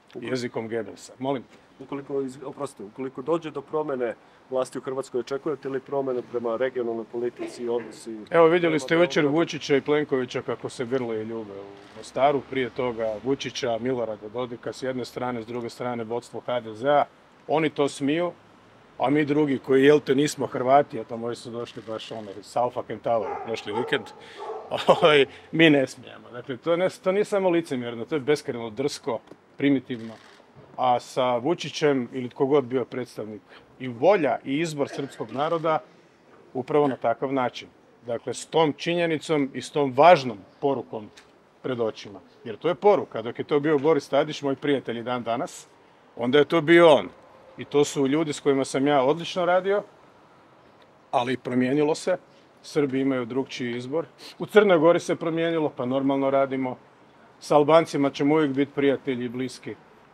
jezikom Goebbelsa. Molim? Ukoliko dođe do promjene vlasti u Hrvatskoj, očekujete li promjene prema regionalnoj politici i odnosi? Evo, vidjeli ste jučer Vučića i Plenkovića kako se grle i ljube u Mostaru, prije toga Vučića, Milorada Dodika s jedne strane, s druge strane vodstvo HDZ-a. Oni to smiju, a mi drugi koji, jel te, nismo Hrvati, a to moji su došli baš iz Alfa Kentaura prošli vikend, mi ne smijemo. Dakle, to nije samo licemjerno, to je beskrajno drsko, primitivno. A sa Vučićem, ili tko god bio predstavnik, i volja i izbor srpskog naroda upravo na takav način. Dakle, s tom činjenicom i s tom važnom porukom pred očima. Jer to je poruka. Dok je to bio Boris Tadić, moj prijatelj i dan danas, onda je to bio on. I to su ljudi s kojima sam ja odlično radio, ali promijenilo se. Srbi imaju drugčiji izbor. U Crnoj Gori se promijenilo, pa normalno radimo. S Albancima ćemo uvijek biti prijatelji i bliski.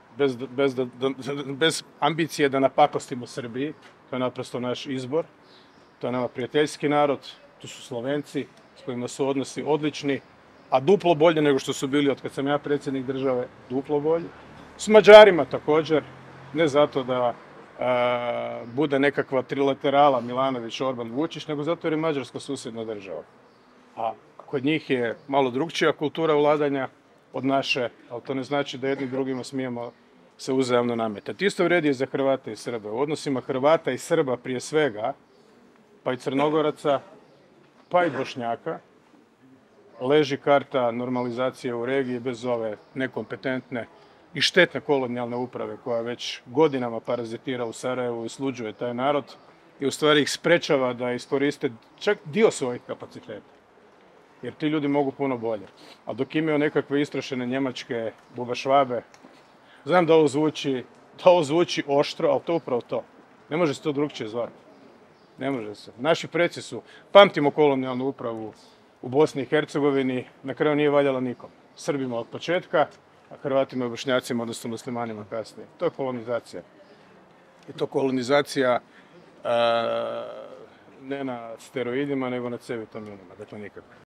Bez ambicije da napakostimo Srbiji. To je naprosto naš izbor. To je nama prijateljski narod. Tu su Slovenci s kojima su odnosi odlični, a duplo bolje nego što su bili od kad sam ja predsjednik države, duplo bolje. S Mađarima također, ne zato da bude nekakva trilaterala Milanović, Orban, Vučić, nego zato jer je Mađarska susjedna država. A kod njih je malo drugčija kultura vladanja od naše, ali to ne znači da jedni drugima smijemo se uzajamno nametati. Isto vrijedi i za Hrvate i Srbe. U odnosima Hrvata i Srba prije svega, pa i Crnogoraca, pa i Bošnjaka, leži karta normalizacije u regiji bez ove nekompetentne i štetne kolonijalne uprave koja već godinama parazitira u Sarajevu i sluđuje taj narod i u stvari ih sprečava da iskoriste čak dio svojih kapaciteta. Jer ti ljudi mogu puno bolje. A dok imaju nekakve istrošene njemačke bubašvabe, znam da ovo zvuči oštro, ali to je upravo to. Ne može se to drugčije zvati. Ne može se. Naši preci su, pamtimo kolonijalnu upravu u Bosni i Hercegovini, na kraju nije valjala nikom. Srbima od početka, a Hrvatima i Bošnjacima, odnosno muslimanima kasnije. To je kolonizacija. I to kolonizacija ne na steroidima, nego na C vitaminima. Dakle, nikako.